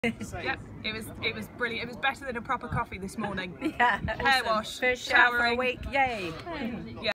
Yep, it was brilliant. It was better than a proper coffee this morning. Yeah, Hair wash, first shower for a showering. week, yay. Yeah.